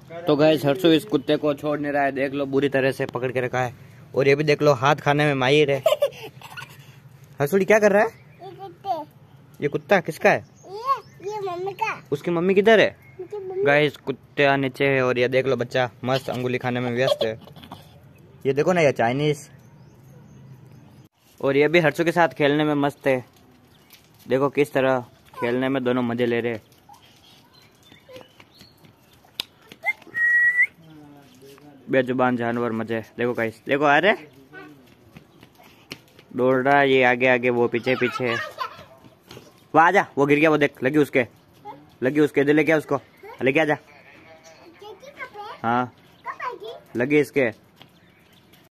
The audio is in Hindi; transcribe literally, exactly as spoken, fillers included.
तो गाइस हर्षु इस कुत्ते को छोड़ नहीं रहा है, देख लो बुरी तरह से पकड़ के रखा है। और ये भी देख लो हाथ खाने में माहिर है। हर्षुड़ी क्या कर रहा है? ये कुत्ते। ये कुत्ता किसका है? ये ये मम्मी का। उसकी मम्मी किधर है? गाइस कुत्ते नीचे है और ये देख लो बच्चा मस्त अंगुली खाने में व्यस्त है। ये देखो ना ये चाइनीज। और ये भी हर्षु के साथ खेलने में मस्त है। देखो किस तरह खेलने में दोनों मजे ले रहे हैं। बेजुबान जानवर मजे। देखो गाइस देखो आ रहे दौड़ रहा है, ये आगे आगे वो पीछे पीछे। वो आजा, वो गिर गया, वो देख लगी उसके लगी उसके इधर लेके आ उसको, लेके आजा। हाँ लगी इसके।